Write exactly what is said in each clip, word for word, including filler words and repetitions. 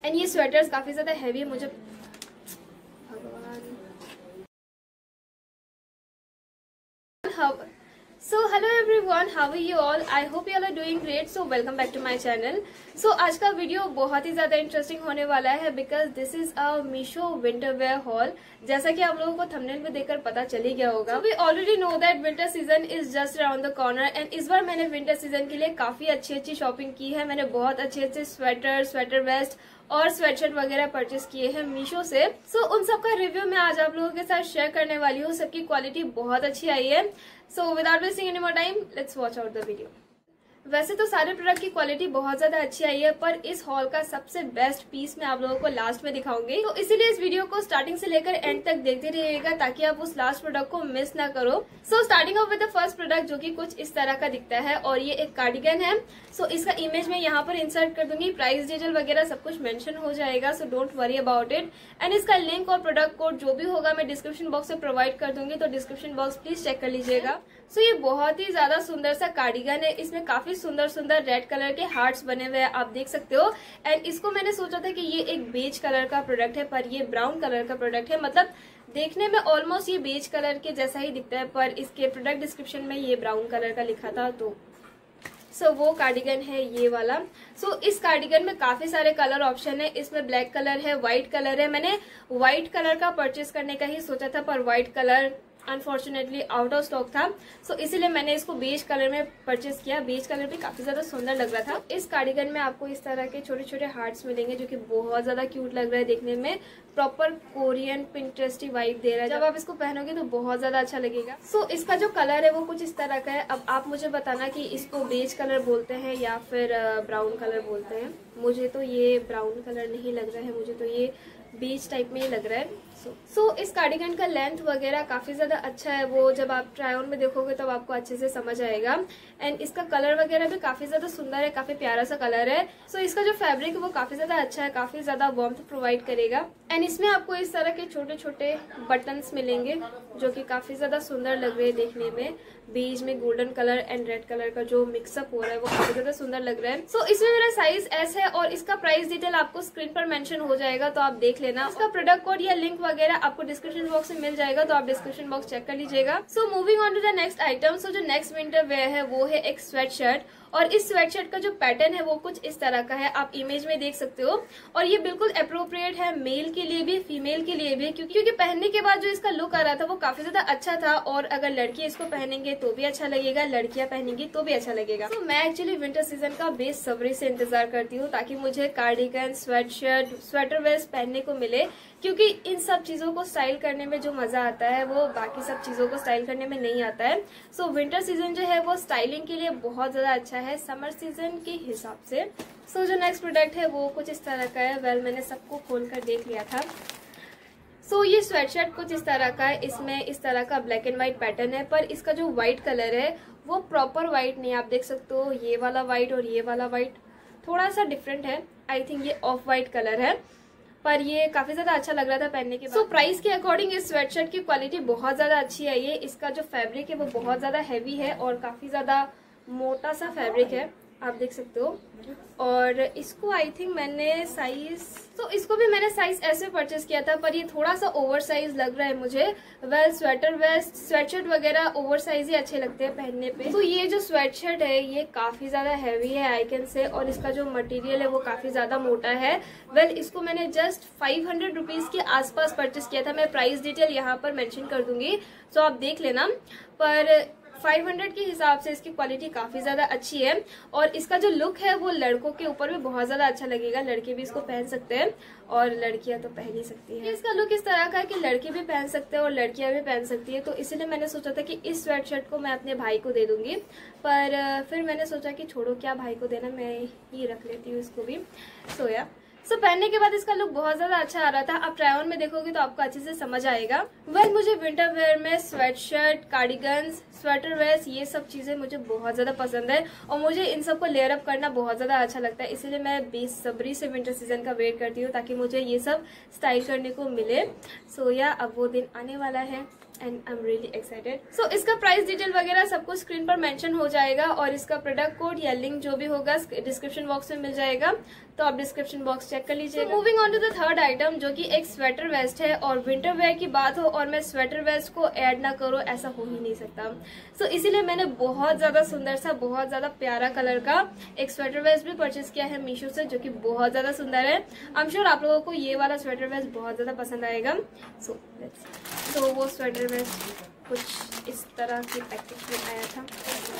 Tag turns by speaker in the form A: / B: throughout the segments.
A: And ये sweaters काफी ज्यादा हैवी है मुझे भगवान। So hello everyone, how are you all? I hope you all are doing great. So welcome back to my channel. So आज का वीडियो बहुत ही ज्यादा इंटरेस्टिंग होने वाला है because this is a Meesho winter wear haul. जैसा कि आप लोगों को थंबनेल में देखकर पता चल ही गया होगा, we already know that winter season is just around the corner and इस बार मैंने विंटर सीजन के लिए काफी अच्छी अच्छी शॉपिंग की है। मैंने बहुत अच्छे अच्छे स्वेटर, स्वेटर वेस्ट और स्वेटशर्ट वगैरह परचेस किए हैं मीशो से। सो so, उन सब का रिव्यू मैं आज आप लोगों के साथ शेयर करने वाली हूँ। सबकी क्वालिटी बहुत अच्छी आई है। So without wasting any more time, let's watch out the video. वैसे तो सारे प्रोडक्ट की क्वालिटी बहुत ज्यादा अच्छी आई है, पर इस हॉल का सबसे बेस्ट पीस मैं आप लोगों को लास्ट में दिखाऊंगी। तो इसीलिए इस वीडियो को स्टार्टिंग से लेकर एंड तक देखते रहिएगा ताकि आप उस लास्ट प्रोडक्ट को मिस ना करो। So starting off with the first product, जो कि कुछ इस तरह का दिखता है और ये एक कार्डिगन है। सो so, इसका इमेज मैं यहाँ पर इंसर्ट कर दूंगी, प्राइस डिटेल वगैरह सब कुछ मेंशन हो जाएगा। So don't worry about it. And इसका लिंक और प्रोडक्ट कोड जो भी होगा मैं डिस्क्रिप्शन बॉक्स में प्रोवाइड कर दूंगी, तो डिस्क्रिप्शन बॉक्स प्लीज चेक कर लीजिएगा। सो so, ये बहुत ही ज्यादा सुंदर सा कार्डिगन है। इसमें काफी सुंदर सुंदर रेड कलर के हार्ट्स बने हुए हैं, आप देख सकते हो। एंड इसको मैंने सोचा था कि ये एक बेज कलर का प्रोडक्ट है, पर ये ब्राउन कलर का प्रोडक्ट है। मतलब देखने में ऑलमोस्ट ये बेज कलर के जैसा ही दिखता है, पर इसके प्रोडक्ट डिस्क्रिप्शन में ये ब्राउन कलर का लिखा था। तो सो so, वो कार्डिगन है ये वाला। सो so, इस कार्डिगन में काफी सारे कलर ऑप्शन है। इसमें ब्लैक कलर है, व्हाइट कलर है। मैंने व्हाइट कलर का परचेस करने का ही सोचा था, पर white colour unfortunately out of stock था। सो so, इसीलिए मैंने इसको बेज कलर में परचेस किया। बेज कलर भी काफी ज्यादा सुंदर लग रहा था। इस कार्डिगन में आपको इस तरह के छोटे छोटे हार्ट्स मिलेंगे, जो कि बहुत ज्यादा क्यूट लग रहा है देखने में। प्रॉपर कोरियन पिंटरेस्टी वाइब दे रहा है। जब आप इसको पहनोगे तो बहुत ज्यादा अच्छा लगेगा। सो so, इसका जो कलर है वो कुछ इस तरह का है। अब आप मुझे बताना कि इसको बेज कलर बोलते हैं या फिर ब्राउन कलर बोलते हैं। मुझे तो ये ब्राउन कलर नहीं लग रहा है, मुझे तो ये बीच टाइप में ही लग रहा है। सो so, so, इस कार्डिगन का लेंथ वगैरह काफी ज्यादा अच्छा है। वो जब आप ट्राई ऑन में देखोगे तब तो आपको अच्छे से समझ आएगा। एंड इसका कलर वगैरह भी काफी ज्यादा सुंदर है, काफी प्यारा सा कलर है। सो so, इसका जो फैब्रिक है वो काफी ज्यादा अच्छा है, काफी ज्यादा वार्मथ प्रोवाइड करेगा। एंड इसमें आपको इस तरह के छोटे छोटे बटन्स मिलेंगे, जो कि काफी ज्यादा सुंदर लग रहे हैं देखने में। बीच में golden colour and red colour का जो मिक्सअप हो रहा है वो काफी ज्यादा सुंदर लग रहा है। सो so, इसमें मेरा साइज एस है और इसका प्राइस डिटेल आपको स्क्रीन पर मेंशन हो जाएगा, तो आप देख लेना। इसका प्रोडक्ट कोड या लिंक वगैरह आपको डिस्क्रिप्शन बॉक्स में मिल जाएगा, तो आप डिस्क्रिप्शन बॉक्स चेक कर लीजिएगा। So moving on to the next item. So जो नेक्स्ट विंटर वेयर है वो है एक स्वेट शर्ट, और इस स्वेट शर्ट का जो पैटर्न है वो कुछ इस तरह का है, आप इमेज में देख सकते हो। और ये बिल्कुल अप्रोप्रिएट है मेल के लिए भी, फीमेल के लिए भी, क्योंकि क्योंकि पहनने के बाद जो इसका लुक आ रहा था वो काफी ज्यादा अच्छा था। और अगर लड़की इसको पहनेंगे तो भी अच्छा लगेगा, लड़कियां पहनेंगी तो भी अच्छा लगेगा। तो मैं एक्चुअली विंटर सीजन का बेसब्री से इंतजार करती हूँ ताकि मुझे cardigan, sweat shirt, sweater vest पहनने को मिले, क्योंकि इन सब चीजों को स्टाइल करने में जो मजा आता है वो बाकी सब चीजों को स्टाइल करने में नहीं आता है। सो so, विंटर सीजन जो है वो स्टाइलिंग के लिए बहुत ज्यादा अच्छा है समर सीजन के हिसाब से। सो so, जो नेक्स्ट प्रोडक्ट है वो कुछ इस तरह का है। वेल, मैंने सबको खोल कर देख लिया था। सो so, ये स्वेटशर्ट कुछ इस तरह का है। इसमें इस तरह का ब्लैक एंड व्हाइट पैटर्न है, पर इसका जो व्हाइट कलर है वो प्रॉपर व्हाइट नहीं है। आप देख सकते हो ये वाला व्हाइट और ये वाला व्हाइट थोड़ा सा डिफरेंट है। आई थिंक ये ऑफ व्हाइट कलर है, पर ये काफी ज्यादा अच्छा लग रहा था पहनने के बाद। सो so, प्राइस के अकॉर्डिंग इस स्वेटशर्ट की क्वालिटी बहुत ज्यादा अच्छी है। ये इसका जो फैब्रिक है वो बहुत ज्यादा हैवी है और काफी ज्यादा मोटा सा फैब्रिक है, आप देख सकते हो। और इसको आई थिंक मैंने साइज तो इसको भी मैंने साइज ऐसे परचेस किया था, पर ये थोड़ा सा ओवर साइज लग रहा है मुझे। वेल, स्वेटर वेस्ट, स्वेटशर्ट वगैरह ओवर साइज ही अच्छे लगते हैं पहनने पे। तो ये जो स्वेटशर्ट है ये काफी ज्यादा हैवी है आई कैन से, और इसका जो मटेरियल है वो काफी ज्यादा मोटा है। वेल, इसको मैंने जस्ट फाइव हंड्रेड रुपीज के आसपास परचेस किया था। मैं प्राइस डिटेल यहाँ पर मेंशन कर दूंगी, तो आप देख लेना। पर फाइव हंड्रेड के हिसाब से इसकी क्वालिटी काफी ज्यादा अच्छी है, और इसका जो लुक है वो लड़कों के ऊपर भी बहुत ज्यादा अच्छा लगेगा। लड़के भी इसको पहन सकते हैं और लड़कियां तो पहन ही सकती हैं। इसका लुक इस तरह का है कि लड़के भी पहन सकते हैं और लड़कियां भी पहन सकती है। तो इसीलिए मैंने सोचा था कि इस स्वेट शर्ट को मैं अपने भाई को दे दूंगी, पर फिर मैंने सोचा कि छोड़ो, क्या भाई को देना, मैं ही रख लेती हूँ इसको भी। सोया सो so, पहनने के बाद इसका लुक बहुत ज्यादा अच्छा आ रहा था। आप ट्राई ऑन में देखोगे तो आपको अच्छे से समझ आएगा। वेल, मुझे विंटर वेयर में sweat shirt, cardigans, sweater vest, ये सब चीजें मुझे बहुत ज्यादा पसंद है और मुझे इन सब को लेयर अप करना बहुत ज्यादा अच्छा लगता है। इसीलिए मैं बेसब्री से विंटर सीजन का वेट करती हूँ ताकि मुझे ये सब स्टाइल करने को मिले। सो या अब वो दिन आने वाला है and I am really excited. So इसका प्राइस डिटेल वगैरह सब कुछ स्क्रीन पर मेंशन हो जाएगा और इसका प्रोडक्ट कोड या लिंक जो भी होगा डिस्क्रिप्शन बॉक्स में मिल जाएगा, तो आप डिस्क्रिप्शन बॉक्स चेक कर लीजिएगा। Moving on to the third item जो कि एक स्वेटर वेस्ट है, और विंटर वेयर की बात हो और मैं स्वेटर वेस्ट को ऐड ना करूँ ऐसा हो ही नहीं सकता। सो so, इसीलिए मैंने बहुत ज्यादा सुंदर सा, बहुत ज्यादा प्यारा कलर का एक स्वेटर वेस्ट भी परचेज किया है मीशो से, जो कि बहुत ज्यादा सुंदर है। आई एम श्योर आप लोगों को ये वाला स्वेटर वेस्ट बहुत ज्यादा पसंद आएगा। सो लेट्स तो वो स्वेटर वेस्ट कुछ इस तरह की पैकेज में आया था।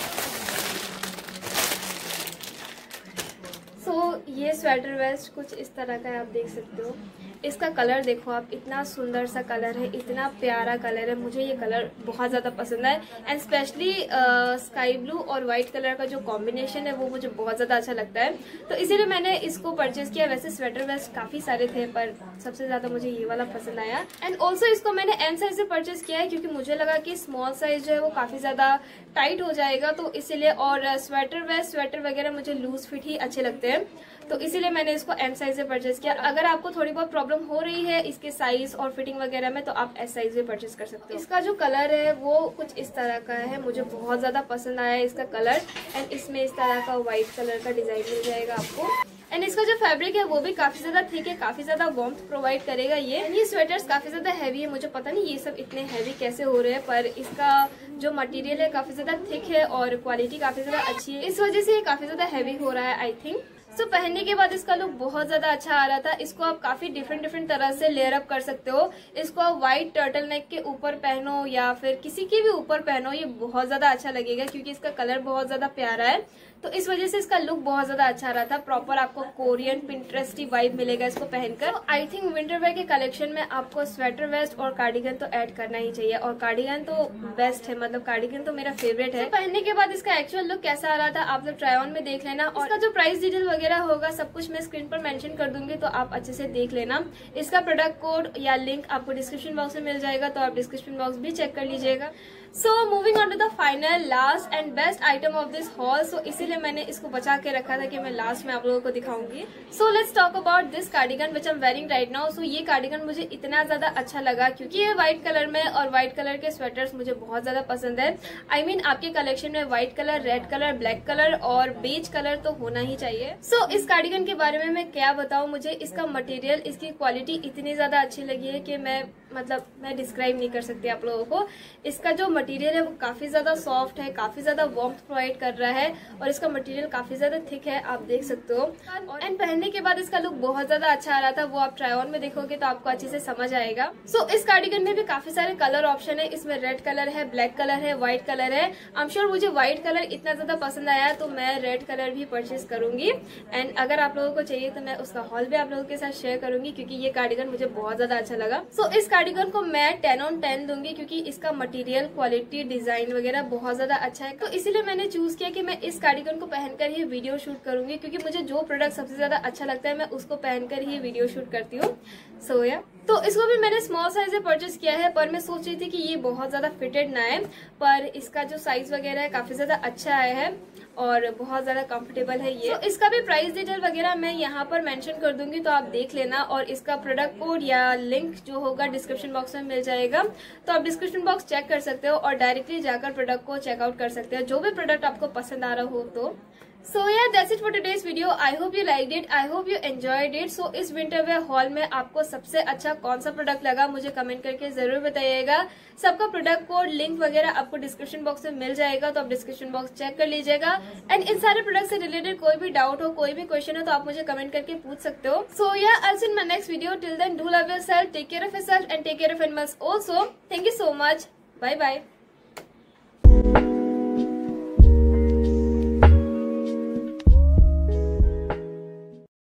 A: सो so, ये स्वेटर वेस्ट कुछ इस तरह का है, आप देख सकते हो। इसका कलर देखो आप, इतना सुंदर सा कलर है, इतना प्यारा कलर है। मुझे ये कलर बहुत ज्यादा पसंद है एंड स्पेशली स्काई ब्लू और व्हाइट कलर का जो कॉम्बिनेशन है वो मुझे बहुत ज्यादा अच्छा लगता है, तो इसीलिए मैंने इसको परचेज किया। वैसे स्वेटर वेस्ट काफी सारे थे पर सबसे ज्यादा मुझे ये वाला पसंद आया। एंड ऑल्सो इसको मैंने एम साइज से परचेज किया है क्योंकि मुझे लगा कि स्मॉल साइज जो है वो काफी ज्यादा टाइट हो जाएगा, तो इसीलिए। और स्वेटर वेस्ट स्वेटर वगैरह मुझे लूज फिट ही अच्छे लगते हैं, तो इसीलिए मैंने इसको एम साइज से परचेज किया। अगर आपको थोड़ी बहुत प्रॉब्लम हो रही है इसके साइज और फिटिंग वगैरह में, तो आप एस साइज में परचेज कर सकते हो। इसका जो कलर है वो कुछ इस तरह का है, मुझे बहुत ज्यादा पसंद आया इसका कलर। एंड इसमें इस तरह का व्हाइट कलर का डिजाइन मिल जाएगा आपको। एंड इसका जो फैब्रिक है वो भी काफी ज्यादा थिक है, काफी ज्यादा वार्मथ प्रोवाइड करेगा ये। ये स्वेटर्स काफी ज्यादा हैवी है, मुझे पता नहीं ये सब इतने हैवी कैसे हो रहे हैं, पर इसका जो मटेरियल है काफी ज्यादा थिक है और क्वालिटी काफी ज्यादा अच्छी है, इस वजह से ये काफी ज्यादा हैवी हो रहा है आई थिंक। सो so, पहनने के बाद इसका लुक बहुत ज्यादा अच्छा आ रहा था। इसको आप काफी डिफरेंट डिफरेंट तरह से लेयर अप कर सकते हो। इसको आप व्हाइट टर्टल नेक के ऊपर पहनो या फिर किसी के भी ऊपर पहनो, ये बहुत ज्यादा अच्छा लगेगा क्योंकि इसका कलर बहुत ज्यादा प्यारा है, तो इस वजह से इसका लुक बहुत ज्यादा अच्छा रहा था। प्रॉपर आपको कोरियन पिंटरेस्टी वाइब मिलेगा इसको पहनकर। आई थिंक विंटर वेयर के कलेक्शन में आपको स्वेटर वेस्ट और कार्डिगन तो ऐड करना ही चाहिए, और कार्डिगन तो बेस्ट है, मतलब कार्डिगन तो मेरा फेवरेट है। so, पहनने के बाद इसका एक्चुअल लुक कैसा आ रहा था आप लोग ट्राई ऑन में देख लेना, और इसका जो प्राइस डिटेल वगैरह होगा सब कुछ मैं स्क्रीन पर मेंशन कर दूंगी, तो आप अच्छे से देख लेना। इसका प्रोडक्ट कोड या लिंक आपको डिस्क्रिप्शन बॉक्स में मिल जाएगा, तो आप डिस्क्रिप्शन बॉक्स भी चेक कर लीजिएगा। So moving on to the final last and best item of this haul. So इसीलिए मैंने इसको बचा के रखा था कि मैं लास्ट में आप लोगों को दिखाऊंगी। So let's talk about this cardigan which I am wearing right now. So ये कार्डिगन मुझे इतना ज्यादा अच्छा लगा क्योंकि ये व्हाइट कलर में, और व्हाइट कलर के स्वेटर्स मुझे बहुत ज्यादा पसंद है। आई I मीन mean, आपके कलेक्शन में white colour, red colour, black colour और बेज कलर तो होना ही चाहिए। सो so, इस कार्डिगन के बारे में मैं क्या बताऊं, मुझे इसका मटेरियल, इसकी क्वालिटी इतनी ज्यादा अच्छी लगी है कि मैं मतलब मैं डिस्क्राइब नहीं कर सकती आप लोगों को। इसका जो मटेरियल है वो काफी ज्यादा सॉफ्ट है, काफी ज्यादा वार्मथ प्रोवाइड कर रहा है, और इसका मटेरियल काफी ज्यादा थिक है, आप देख सकते हो। एंड पहनने के बाद इसका लुक बहुत ज्यादा अच्छा आ रहा था, वो आप ट्राई ऑन में देखोगे तो आपको अच्छे से समझ आएगा। सो so, इस कार्डिगन में भी काफी सारे कलर ऑप्शन है। इसमें रेड कलर है, ब्लैक कलर है, व्हाइट कलर है। आई एम श्योर मुझे व्हाइट कलर इतना ज्यादा पसंद आया तो मैं रेड कलर भी परचेज करूंगी। एंड अगर आप लोगों को चाहिए तो मैं उसका हॉल भी आप लोगों के साथ शेयर करूंगी क्योंकि ये कार्डिगन मुझे बहुत ज्यादा अच्छा लगा। सो so, इस कार्डिगन को मैं टेन ऑन टेन दूंगी क्योंकि इसका मटेरियल, क्वालिटी, डिजाइन वगैरह बहुत ज्यादा अच्छा है, तो इसीलिए मैंने चूज किया कि मैं इस कार्डिगन को पहनकर ही वीडियो शूट करूंगी क्योंकि मुझे जो प्रोडक्ट सबसे ज्यादा अच्छा लगता है मैं उसको पहनकर ही वीडियो शूट करती हूँ। सो या तो इसको भी मैंने स्मॉल साइज से परचेज किया है, पर मैं सोच रही थी कि ये बहुत ज्यादा फिटेड ना है, पर इसका जो साइज वगैरह है काफी ज्यादा अच्छा आया है और बहुत ज्यादा कंफर्टेबल है ये। so, इसका भी प्राइस डिटेल वगैरह मैं यहाँ पर मेंशन कर दूंगी, तो आप देख लेना, और इसका प्रोडक्ट कोड या लिंक जो होगा डिस्क्रिप्शन बॉक्स में मिल जाएगा, तो आप डिस्क्रिप्शन बॉक्स चेक कर सकते हो और डायरेक्टली जाकर प्रोडक्ट को चेकआउट कर सकते हो जो भी प्रोडक्ट आपको पसंद आ रहा हो तो। So yeah, that's it for today's video. I hope you liked it. I hope you enjoyed it. So इस विंटर वेयर हॉल में आपको सबसे अच्छा कौन सा प्रोडक्ट लगा मुझे कमेंट करके जरूर बताइएगा। सबका प्रोडक्ट कोड, लिंक वगैरह आपको डिस्क्रिप्शन बॉक्स में मिल जाएगा, तो आप डिस्क्रिप्शन बॉक्स चेक कर लीजिएगा। एंड इन सारे प्रोडक्ट से रिलेटेड कोई भी डाउट हो, कोई भी क्वेश्चन हो, तो आप मुझे कमेंट करके पूछ सकते हो। सो या I will see you in my next video. Till then do love yourself, take care of yourself and take care of animals also. Thank you so much. Bye bye.